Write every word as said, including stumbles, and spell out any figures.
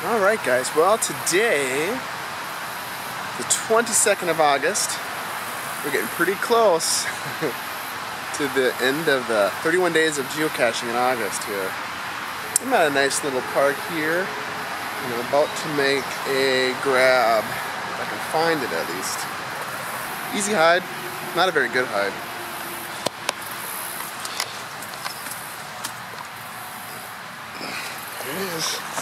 Alright guys, well today, the twenty-second of August, we're getting pretty close to the end of the thirty-one days of geocaching in August here. I'm at a nice little park here, and I'm about to make a grab, if I can find it at least. Easy hide, not a very good hide. There it is.